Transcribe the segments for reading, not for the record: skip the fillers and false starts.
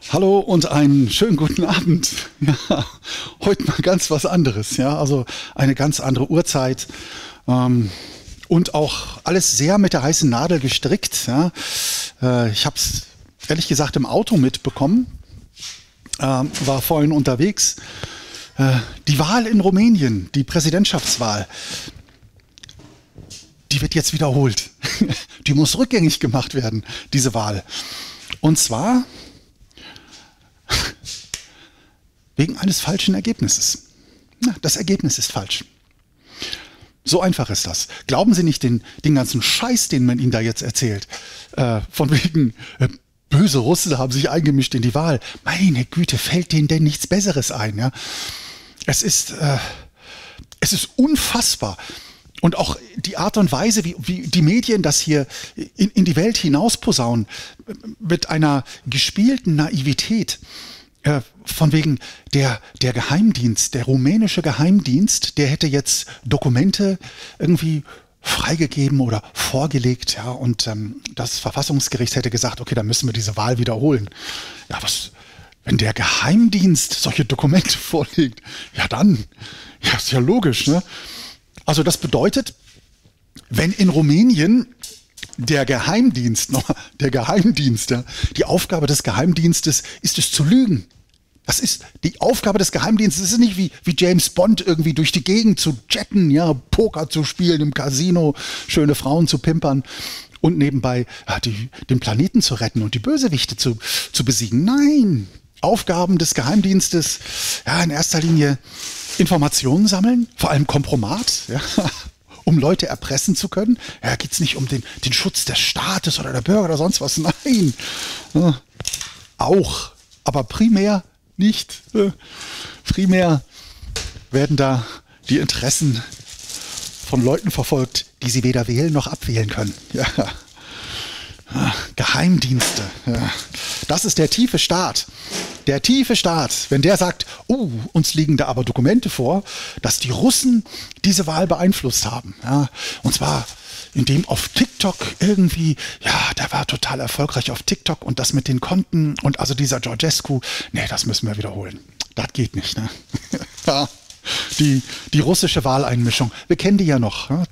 Hallo und einen schönen guten Abend. Ja, heute mal ganz was anderes. Ja, also eine ganz andere Uhrzeit und auch alles sehr mit der heißen Nadel gestrickt. Ja. Ich habe es ehrlich gesagt im Auto mitbekommen, war vorhin unterwegs. Die Wahl in Rumänien, die Präsidentschaftswahl, die wird jetzt wiederholt. Die muss rückgängig gemacht werden, diese Wahl. Und zwar wegen eines falschen Ergebnisses. Ja, das Ergebnis ist falsch. So einfach ist das. Glauben Sie nicht den ganzen Scheiß, den man Ihnen da jetzt erzählt. Von wegen, böse Russen haben sich eingemischt in die Wahl. Meine Güte, fällt denen denn nichts Besseres ein? Ja? Es ist unfassbar. Und auch die Art und Weise, wie die Medien das hier in die Welt hinaus posaunen, mit einer gespielten Naivität. Von wegen der Geheimdienst, der rumänische Geheimdienst, der hätte jetzt Dokumente irgendwie freigegeben oder vorgelegt, ja, und das Verfassungsgericht hätte gesagt, okay, dann müssen wir diese Wahl wiederholen. Ja, wenn der Geheimdienst solche Dokumente vorlegt, ja dann, ja, ist ja logisch, ne? Also das bedeutet, wenn in Rumänien der Geheimdienst, ja, die Aufgabe des Geheimdienstes ist es zu lügen. Das ist die Aufgabe des Geheimdienstes. Es ist nicht wie James Bond irgendwie durch die Gegend zu jetten, ja, Poker zu spielen im Casino, schöne Frauen zu pimpern und nebenbei den Planeten zu retten und die Bösewichte zu besiegen. Nein, Aufgaben des Geheimdienstes, ja, in erster Linie Informationen sammeln, vor allem Kompromat, ja, um Leute erpressen zu können. Ja, geht es nicht um den Schutz des Staates oder der Bürger oder sonst was. Nein, ja, auch, aber primär nicht. Primär werden da die Interessen von Leuten verfolgt, die sie weder wählen noch abwählen können. Ja. Geheimdienste. Ja. Das ist der tiefe Staat. Der tiefe Staat, wenn der sagt, oh, uns liegen da aber Dokumente vor, dass die Russen diese Wahl beeinflusst haben. Ja. Und zwar indem auf TikTok irgendwie, ja, der war total erfolgreich auf TikTok und das mit den Konten und also dieser Georgescu, nee, das müssen wir wiederholen. Das geht nicht, ne? Ja, die russische Wahleinmischung, wir kennen die ja noch, ne?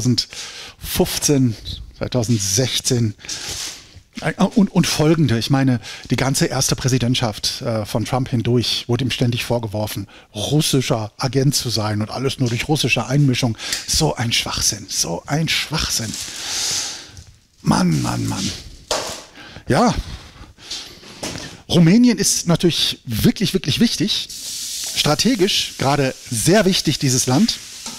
2015, 2016 und folgende. Ich meine, die ganze erste Präsidentschaft von Trump hindurch wurde ihm ständig vorgeworfen, russischer Agent zu sein und alles nur durch russische Einmischung. So ein Schwachsinn, so ein Schwachsinn. Mann, Mann, Mann. Ja, Rumänien ist natürlich wirklich, wirklich wichtig. Strategisch gerade sehr wichtig, dieses Land.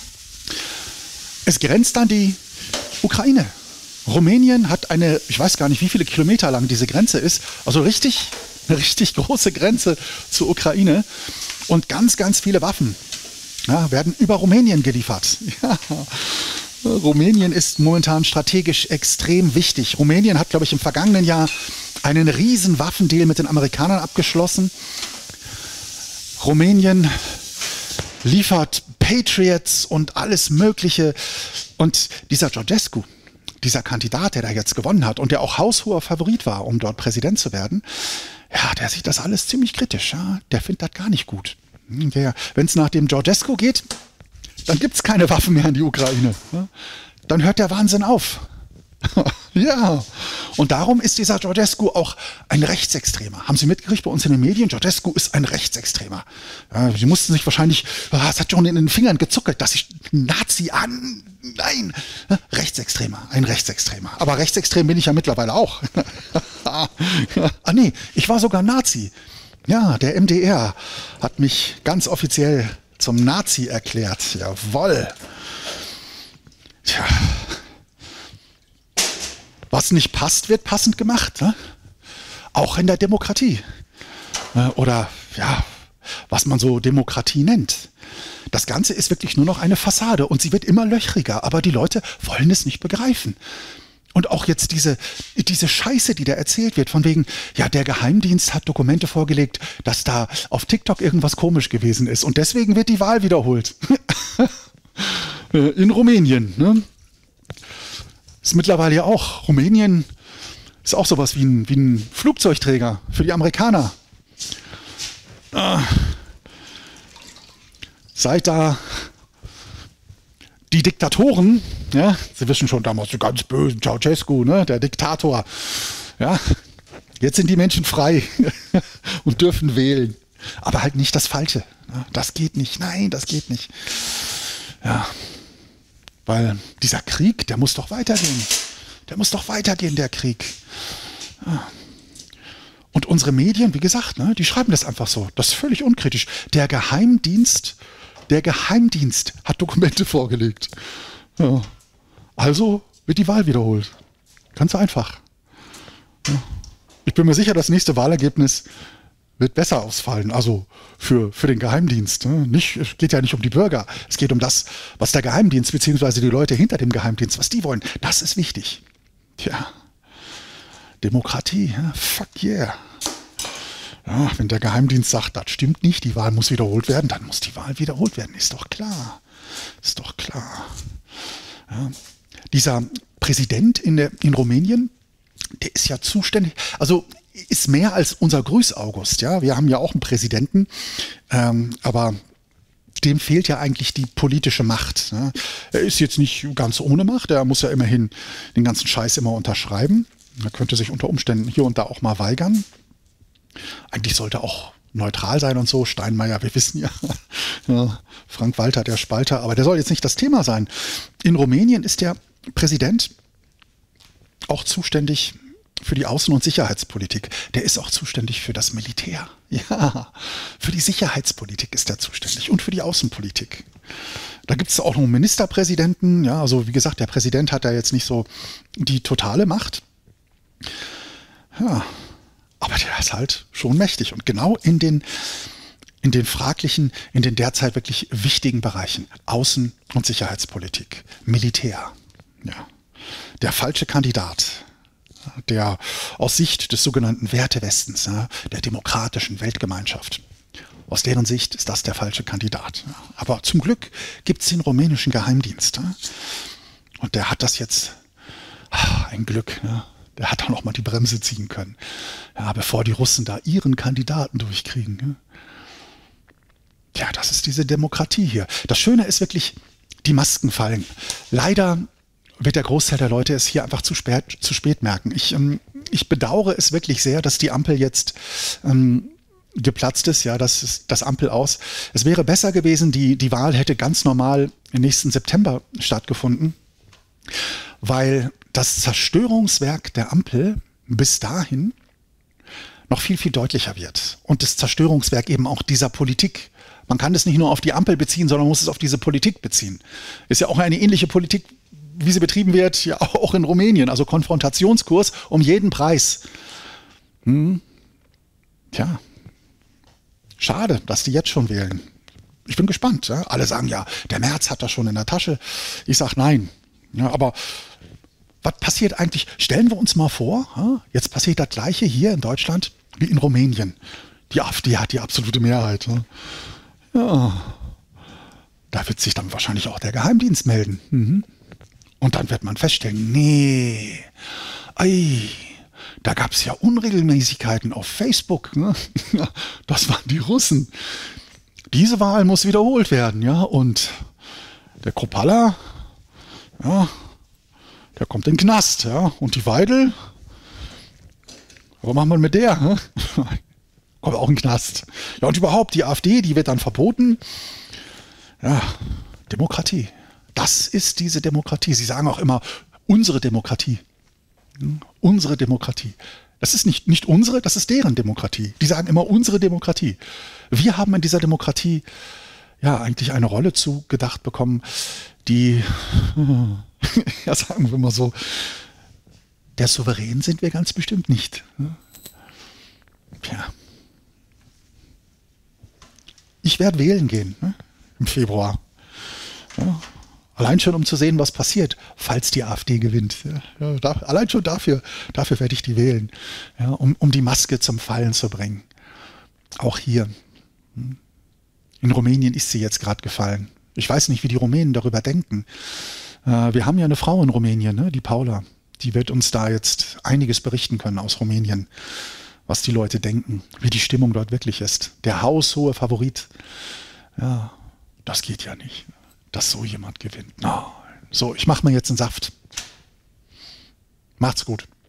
Es grenzt an die Ukraine. Rumänien hat eine, ich weiß gar nicht, wie viele Kilometer lang diese Grenze ist, also eine richtig große Grenze zur Ukraine und ganz, ganz viele Waffen, ja, werden über Rumänien geliefert. Ja. Rumänien ist momentan strategisch extrem wichtig. Rumänien hat, glaube ich, im vergangenen Jahr einen riesen Waffendeal mit den Amerikanern abgeschlossen. Rumänien liefert Patriots und alles Mögliche und dieser Georgescu, dieser Kandidat, der da jetzt gewonnen hat und der auch haushoher Favorit war, um dort Präsident zu werden, ja, der sieht das alles ziemlich kritisch. Ja? Der findet das gar nicht gut. Wenn es nach dem Georgescu geht, dann gibt es keine Waffen mehr in die Ukraine. Ja? Dann hört der Wahnsinn auf. Ja, und darum ist dieser Georgescu auch ein Rechtsextremer. Haben Sie mitgekriegt bei uns in den Medien? Georgescu ist ein Rechtsextremer. Ja, Sie mussten sich wahrscheinlich, es hat schon in den Fingern gezuckelt, dass ich Nazi an. Nein, Rechtsextremer, ein Rechtsextremer. Aber rechtsextrem bin ich ja mittlerweile auch. Nee, ich war sogar Nazi. Ja, der MDR hat mich ganz offiziell zum Nazi erklärt. Jawohl. Tja. Was nicht passt, wird passend gemacht. Ne? Auch in der Demokratie. Oder ja, was man so Demokratie nennt. Das Ganze ist wirklich nur noch eine Fassade und sie wird immer löchriger, aber die Leute wollen es nicht begreifen. Und auch jetzt diese Scheiße, die da erzählt wird, von wegen, ja, der Geheimdienst hat Dokumente vorgelegt, dass da auf TikTok irgendwas komisch gewesen ist und deswegen wird die Wahl wiederholt. In Rumänien, ne? Ist mittlerweile ja auch, Rumänien ist auch sowas wie ein Flugzeugträger für die Amerikaner. seit da die Diktatoren, ja, Sie wissen schon, damals die ganz bösen Ceausescu, ne, der Diktator, ja, jetzt sind die Menschen frei und dürfen wählen, aber halt nicht das Falsche. Ja, das geht nicht, nein, das geht nicht. Ja, weil dieser Krieg, der muss doch weitergehen. Der muss doch weitergehen, der Krieg. Ja. Und unsere Medien, wie gesagt, ne, die schreiben das einfach so. Das ist völlig unkritisch. Der Geheimdienst hat Dokumente vorgelegt. Ja. Also wird die Wahl wiederholt. Ganz einfach. Ja. Ich bin mir sicher, das nächste Wahlergebnis wird besser ausfallen. Also für den Geheimdienst. Ne? Es geht ja nicht um die Bürger. Es geht um das, was der Geheimdienst bzw. die Leute hinter dem Geheimdienst, was die wollen. Das ist wichtig. Tja. Demokratie. Ja? Fuck yeah. Ja, wenn der Geheimdienst sagt, das stimmt nicht, die Wahl muss wiederholt werden, dann muss die Wahl wiederholt werden. Ist doch klar. Ist doch klar. Ja. Dieser Präsident in Rumänien, der ist ja zuständig, also ist mehr als unser Grüß-August. Ja? Wir haben ja auch einen Präsidenten, aber dem fehlt ja eigentlich die politische Macht. Ne? Er ist jetzt nicht ganz ohne Macht, er muss ja immerhin den ganzen Scheiß immer unterschreiben. Er könnte sich unter Umständen hier und da auch mal weigern. Eigentlich sollte er auch neutral sein und so. Steinmeier, wir wissen ja, ja, Frank Walter, der Spalter, aber der soll jetzt nicht das Thema sein. In Rumänien ist der Präsident auch zuständig für die Außen- und Sicherheitspolitik. Der ist auch zuständig für das Militär. Ja, für die Sicherheitspolitik ist er zuständig und für die Außenpolitik. Da gibt es auch noch einen Ministerpräsidenten. Ja, also wie gesagt, der Präsident hat da jetzt nicht so die totale Macht. Ja, aber der ist halt schon mächtig und genau in den fraglichen, in den derzeit wirklich wichtigen Bereichen Außen- und Sicherheitspolitik, Militär. Ja, der falsche Kandidat, der aus Sicht des sogenannten Wertewestens, ja, der demokratischen Weltgemeinschaft, aus deren Sicht ist das der falsche Kandidat. Ja. Aber zum Glück gibt es den rumänischen Geheimdienst. Ja, und der hat das jetzt, ein Glück, ja, der hat auch noch mal die Bremse ziehen können, ja, bevor die Russen da ihren Kandidaten durchkriegen. Ja. Ja, das ist diese Demokratie hier. Das Schöne ist wirklich, die Masken fallen. Leider wird der Großteil der Leute es hier einfach zu spät merken. Ich bedauere es wirklich sehr, dass die Ampel jetzt geplatzt ist. Ja, das ist das Ampel aus. Es wäre besser gewesen, die Wahl hätte ganz normal im nächsten September stattgefunden, weil das Zerstörungswerk der Ampel bis dahin noch viel, viel deutlicher wird. Und das Zerstörungswerk eben auch dieser Politik. Man kann das nicht nur auf die Ampel beziehen, sondern muss es auf diese Politik beziehen. Ist ja auch eine ähnliche Politik, wie sie betrieben wird, ja auch in Rumänien. Also Konfrontationskurs um jeden Preis. Tja, schade, dass die jetzt schon wählen. Ich bin gespannt. Ja? Alle sagen ja, der Merz hat das schon in der Tasche. Ich sage nein. Ja, aber was passiert eigentlich? Stellen wir uns mal vor, ja? Jetzt passiert das Gleiche hier in Deutschland wie in Rumänien. Die AfD hat die absolute Mehrheit. Ja? Ja, da wird sich dann wahrscheinlich auch der Geheimdienst melden. Und dann wird man feststellen, nee, da gab es ja Unregelmäßigkeiten auf Facebook. Ne? Das waren die Russen. Diese Wahl muss wiederholt werden, ja. Und der Kropalla, ja, der kommt in den Knast, ja. Und die Weidel, was machen wir mit der? Ne? Kommt auch in den Knast. Ja, und überhaupt, die AfD, die wird dann verboten. Ja, Demokratie. Das ist diese Demokratie. Sie sagen auch immer, unsere Demokratie. Unsere Demokratie. Das ist nicht unsere, das ist deren Demokratie. Die sagen immer, unsere Demokratie. Wir haben in dieser Demokratie ja eigentlich eine Rolle zugedacht bekommen, die, ja, sagen wir mal so, der Souverän sind wir ganz bestimmt nicht. Ja. Ich werde wählen gehen, ne, im Februar. Ja. Allein schon, um zu sehen, was passiert, falls die AfD gewinnt. Ja, allein schon dafür werde ich die wählen, ja, um die Maske zum Fallen zu bringen. Auch hier. In Rumänien ist sie jetzt gerade gefallen. Ich weiß nicht, wie die Rumänen darüber denken. Wir haben ja eine Frau in Rumänien, ne, die Paula. Die wird uns da jetzt einiges berichten können aus Rumänien, was die Leute denken, wie die Stimmung dort wirklich ist. Der haushohe Favorit. Ja, das geht ja nicht, dass so jemand gewinnt. Nein. So, ich mache mir jetzt einen Saft. Macht's gut.